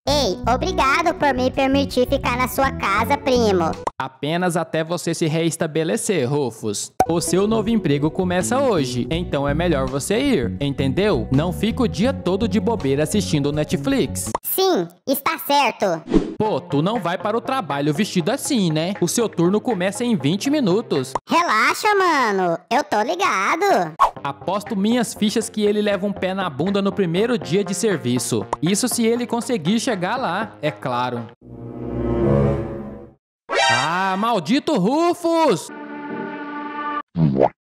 Ei, obrigado por me permitir ficar na sua casa, primo. Apenas até você se reestabelecer, Rufus. O seu novo emprego começa hoje, então é melhor você ir, entendeu? Não fica o dia todo de bobeira assistindo Netflix. Sim, está certo. Pô, tu não vai para o trabalho vestido assim, né? O seu turno começa em 20 minutos. Relaxa, mano. Eu tô ligado. Aposto minhas fichas que ele leva um pé na bunda no primeiro dia de serviço. Isso se ele conseguir chegar lá, é claro. Ah, maldito Rufus!